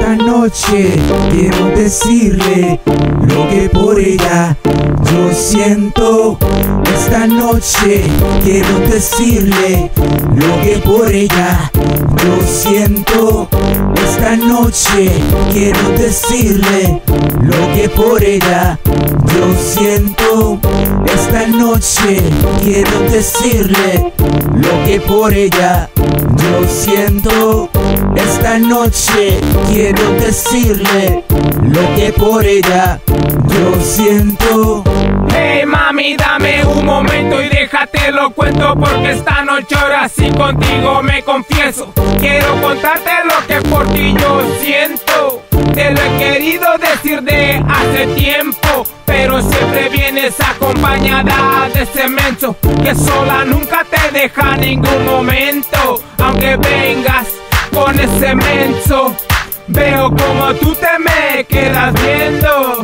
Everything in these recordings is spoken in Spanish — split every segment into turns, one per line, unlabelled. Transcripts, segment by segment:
Esta noche quiero decirle lo que por ella yo siento. Esta noche quiero decirle lo que por ella yo siento. Esta noche quiero decirle lo que por ella yo siento. Esta noche quiero decirle lo que por ella yo siento. Esta noche quiero decirle lo que por ella yo siento.
Hey mami, dame un momento y déjate lo cuento, porque esta noche ahora sí contigo me confieso. Quiero contarte lo que por ti yo siento. Te lo he querido decir de hace tiempo, pero siempre vienes acompañada de ese menso que sola nunca te deja ningún momento. Aunque vengas con ese menso, veo como tú te me quedas viendo.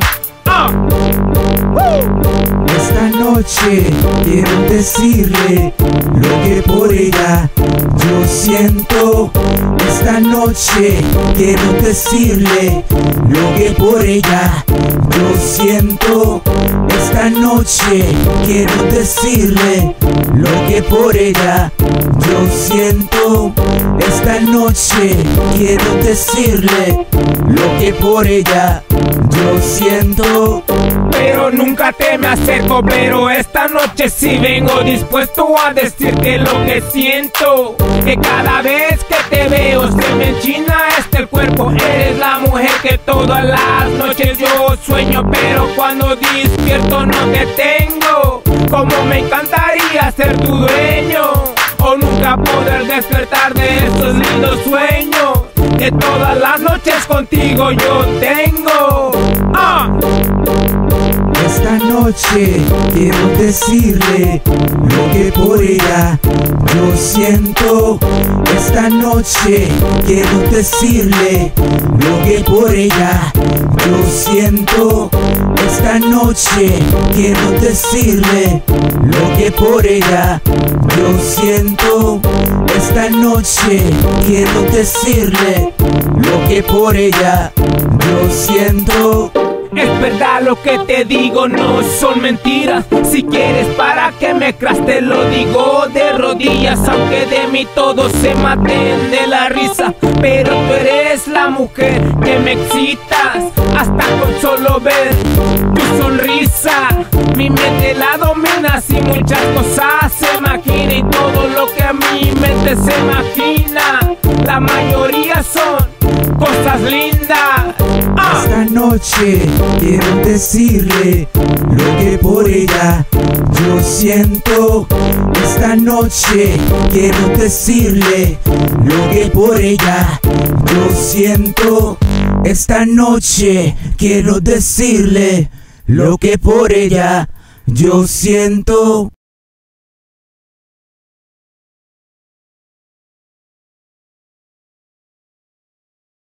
Esta noche quiero decirle lo que por ella yo siento. Esta noche quiero decirle lo que por ella yo siento. Esta noche quiero decirle lo que por ella yo siento. Esta noche quiero decirle lo que por ella yo siento.
Pero nunca te me acerco, pero esta noche sí vengo dispuesto a decirte lo que siento. Que cada vez que te veo se me enchina el cuerpo. Eres la mujer que todas las noches yo sueño, pero cuando despierto no te tengo. Como me encantaría ser tu dueño, o nunca poder despertar de esos lindos sueños que todas las noches contigo yo tengo.
Esta noche quiero decirle lo que por ella yo siento. Esta noche quiero decirle lo que por ella yo siento. Esta noche quiero decirle lo que por ella yo siento. Esta noche quiero decirle lo que por ella yo siento.
Es verdad lo que te digo, no son mentiras. Si quieres para que me creas te lo digo de rodillas, aunque de mí todos se maten de la risa. Pero tú eres la mujer que me excitas, hasta con solo ver tu sonrisa. Mi mente la dominas y muchas cosas se imagina, y todo lo que a mi mente se imagina, la mayoría son cosas lindas.
Esta noche quiero decirle lo que por ella yo siento. Esta noche quiero decirle lo que por ella yo siento. Esta noche quiero decirle lo que por ella yo siento.